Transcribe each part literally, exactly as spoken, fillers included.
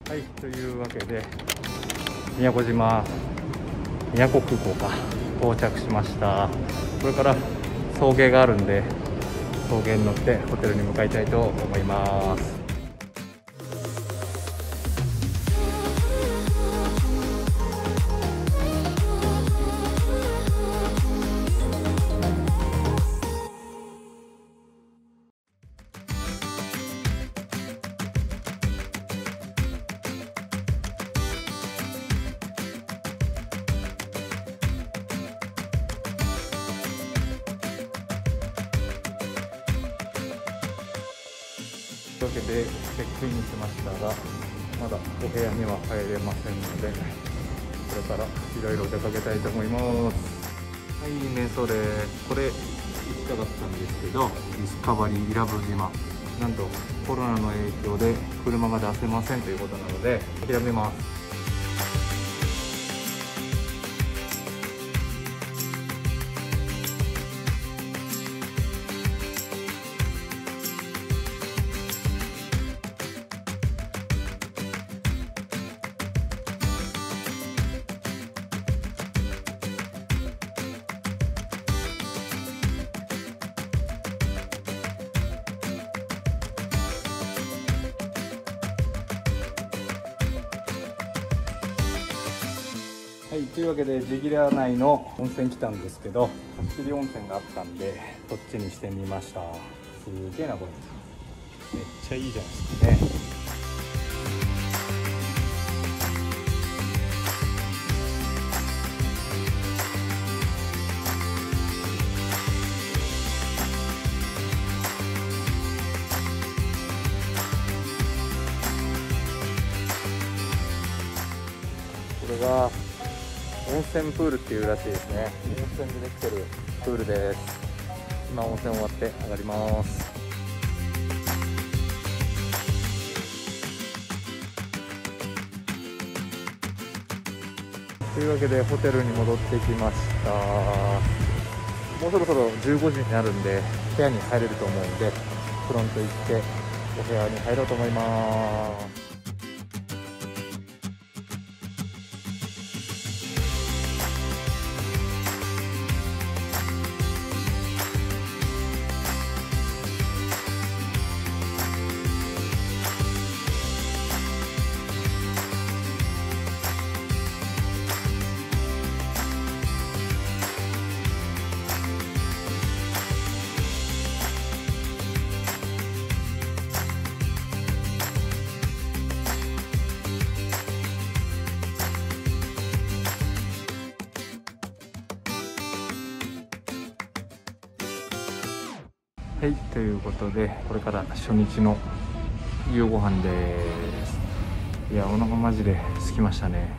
はい、というわけで宮古島宮古空港か到着しました。これから送迎があるんで送迎に乗ってホテルに向かいたいと思います。というわけでチェックインしましたが、まだお部屋には入れませんので、これからいろいろ出かけたいと思います。はい、瞑想でこれ行きたかったんですけど、ディスカバリー伊良部島、なんとコロナの影響で車が出せませんということなので諦めます。はい、というわけでジギラ内の温泉来たんですけど、貸し切り温泉があったんでこっちにしてみました。すげえなこれ、めっちゃいいじゃないですかね。これが温泉プールっていうらしいですね。温泉でできてるプールです。今温泉終わって上がります。というわけでホテルに戻ってきました。もうそろそろじゅうごじになるんで部屋に入れると思うんで、フロント行ってお部屋に入ろうと思います。はい、ということでこれから初日の夕ご飯です。いや、お腹マジで空きましたね。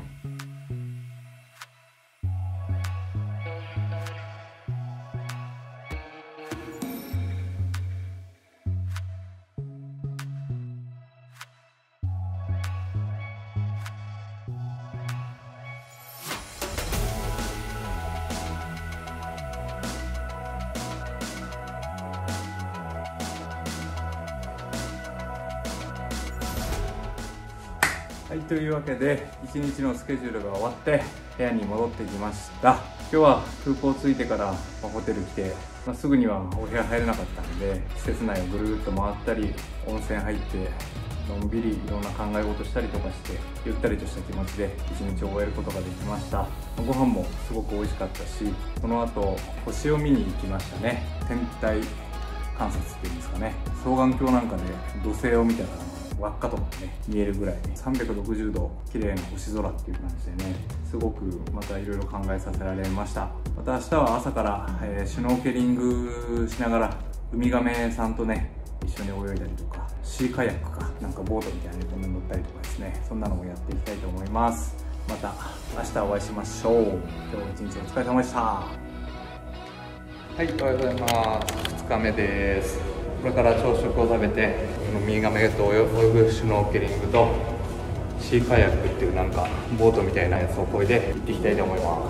はい、というわけでいちにちのスケジュールが終わって部屋に戻ってきました。今日は空港着いてからホテル来て、まあ、すぐにはお部屋入れなかったんで、施設内をぐるーっと回ったり温泉入ってのんびりいろんな考え事したりとかして、ゆったりとした気持ちで一日を終えることができました。ご飯もすごく美味しかったし、その後星を見に行きましたね。天体観察っていうんですかね。双眼鏡なんかで土星を見たら輪っかとかもね見えるぐらいさんびゃくろくじゅうど綺麗な星空っていう感じでね、すごくまたいろいろ考えさせられました。また明日は朝から、えー、シュノーケリングしながらウミガメさんとね一緒に泳いだりとか、シーカヤックかなんかボートみたいなのに乗ったりとかですね、そんなのもやっていきたいと思います。また明日お会いしましょう。今日一日お疲れ様でした。はい、おはようございます。ふつかめです。これから朝食を食べてウミガメと泳ぐシュノーケリングとシーカヤックっていうなんかボートみたいなやつをこいで行っていきたいと思います。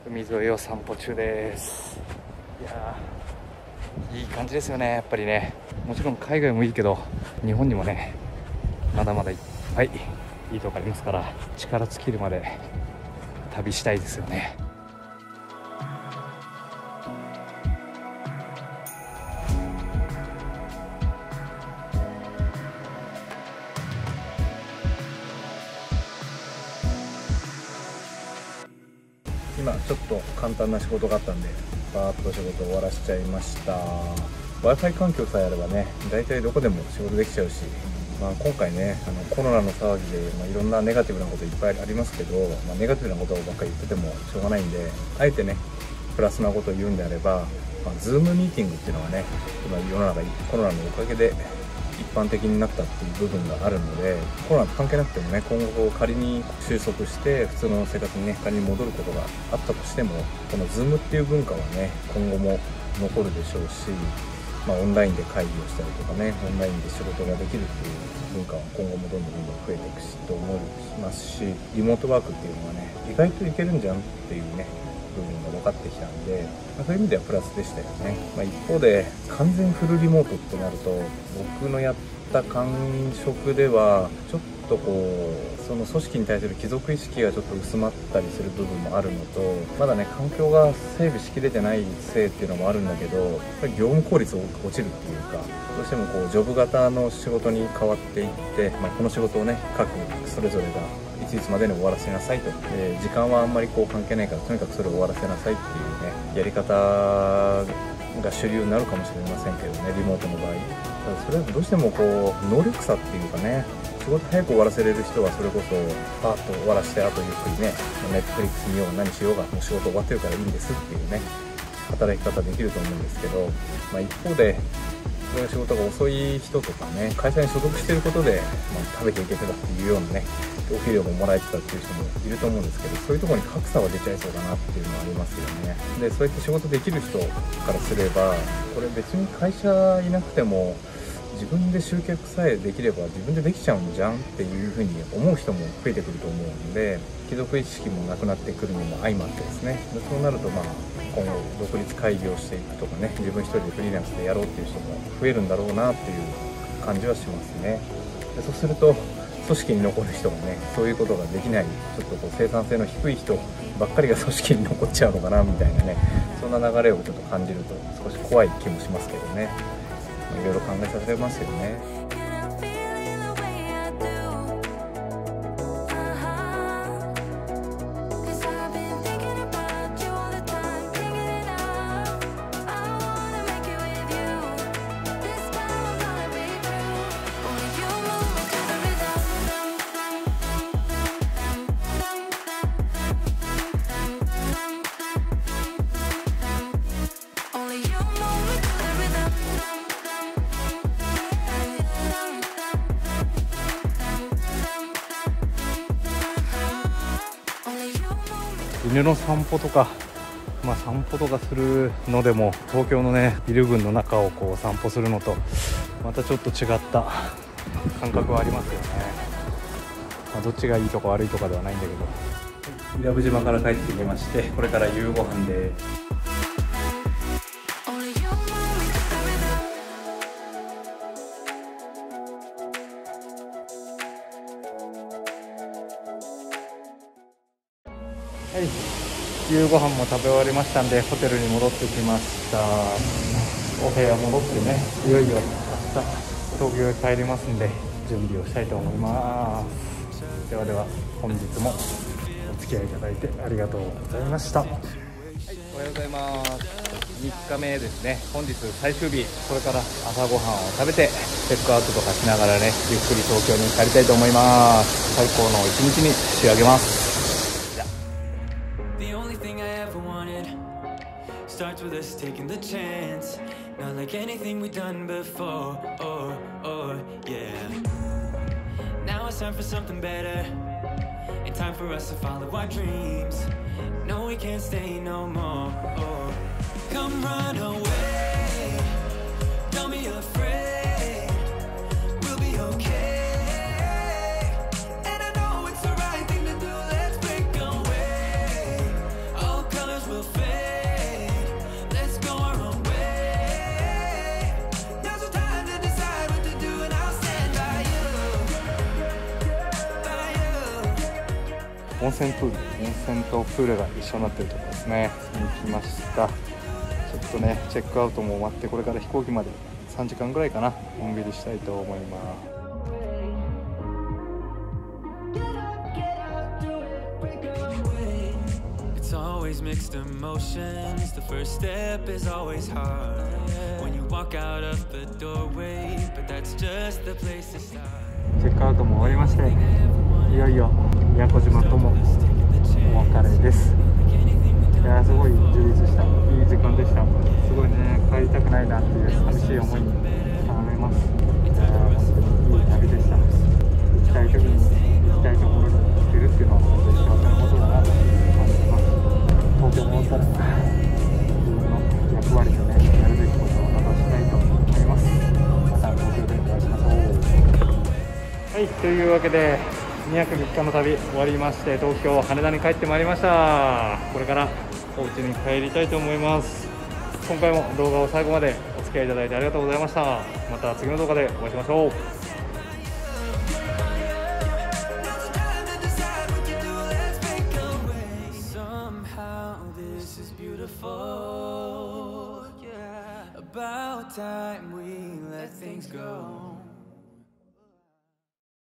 海沿いを散歩中です。いやー、いい感じですよね。やっぱりね、もちろん海外もいいけど日本にもねまだまだいっぱいいいとこありますから、力尽きるまで旅したいですよね。今ちょっと簡単な仕事があったんでバーッと仕事終わらしちゃいました。 Wi-Fi 環境さえあればね、大体どこでも仕事できちゃうし、まあ、今回ねあのコロナの騒ぎで、まあ、いろんなネガティブなこといっぱいありますけど、まあ、ネガティブなことばっかり言っててもしょうがないんで、あえてねプラスなことを言うんであれば、まあ、Zoom ミーティングっていうのがね今世の中コロナのおかげで一般的になったっていう部分があるので、コロナと関係なくてもね、今後仮に収束して普通の生活にね仮に戻ることがあったとしても、この Zoom っていう文化はね今後も残るでしょうし、まあ、オンラインで会議をしたりとかね、オンラインで仕事ができるっていう文化は今後もどんどんどんどん増えていくしと思いますし、リモートワークっていうのはね意外といけるんじゃんっていうね部分が分かってきたんで、まあ、そういう意味ではプラスでしたよね。まあ、一方で完全フルリモートってなると、僕のやった感触ではちょっとこうその組織に対する帰属意識がちょっと薄まったりする部分もあるのと、まだね環境が整備しきれてないせいっていうのもあるんだけど、やっぱり業務効率落ちるっていうか、どうしてもこうジョブ型の仕事に変わっていって、まあ、この仕事をね各それぞれがいついつまでに終わらせなさいと、で時間はあんまりこう関係ないからとにかくそれを終わらせなさいっていうねやり方が主流になるかもしれませんけどね、リモートの場合。ただそれはどうしてもこう能力差っていうかね、仕事早く終わらせれる人はそれこそパーッと終わらせて、あとゆっくりねネットフリックス見よう何しようがもう仕事終わってるからいいんですっていうね働き方できると思うんですけど、まあ、一方でそれが仕事が遅い人とかね、会社に所属していることで、まあ、食べていけてたっていうようなねお給料ももらえてたっていう人もいると思うんですけど、そういうところに格差は出ちゃいそうだなっていうのはありますよね。でそうやって仕事できる人からすれば、これ別に会社いなくても自分で集客さえできれば自分でできちゃうんじゃんっていうふうに思う人も増えてくると思うので、帰属意識もなくなってくるのも相まってですね、でそうなるとまあ今後独立会議をしていくとかね、自分一人でフリーランスでやろうっていう人が増えるんだろうなっていう感じはしますね。でそうすると組織に残る人がねそういうことができない、ちょっとこう生産性の低い人ばっかりが組織に残っちゃうのかなみたいなね、そんな流れをちょっと感じると少し怖い気もしますけどね、いろいろ考えさせますよね。犬の散歩とか、まあ、散歩とかするのでも東京のねビル群の中をこう散歩するのとまたちょっと違った感覚はありますよね。まあ、どっちがいいとか悪いとかではないんだけど、伊良部島から帰ってきまして、これから夕ご飯ではい、夕ご飯も食べ終わりましたんでホテルに戻ってきました。お部屋戻ってね、いよいよ明日東京へ帰りますんで準備をしたいと思います。ではでは本日もお付き合いいただいてありがとうございました。はい、おはようございます。みっかめですね。本日最終日、これから朝ごはんを食べてチェックアウトとかしながらねゆっくり東京に帰りたいと思います。最高の一日に仕上げます。 Starts with us taking the chance, not like anything we've done before, or, or, yeah. Now it's time for something better, and time for us to follow our dreams. No, we can't stay no more, oh. Come run away, don't be afraid, we'll be okay. And I know it's the right thing to do, let's break away. All colors 温泉プール、温泉とプールが一緒になってるところですねに来ました。ちょっとねチェックアウトも終わって、これから飛行機までさんじかんぐらいかな、のんびりしたいと思います。 It's always mixed emotions. The first step is always hard. When you walk out of the doorway, but that's just the place to start. チェックアウトも終わりまして、いよいよ宮古島ともお別れです。いやーすごい充実したいい時間でした。すごいね、帰りたくないなっていう寂しい思いに絡めます。いやー本当にいい旅でした。行きたい時に行きたいところに行けるっていうのは本当に幸せなことだなと感じます。東京戻ったら自分の役割とね、やるべきことを果たしたいと思います。また東京でお会いしましょう。はい、というわけでにはくみっかの旅終わりまして、東京羽田に帰ってまいりました。これからお家に帰りたいと思います。今回も動画を最後までお付き合いいただいてありがとうございました。また次の動画でお会いしましょう。 About time we let things go.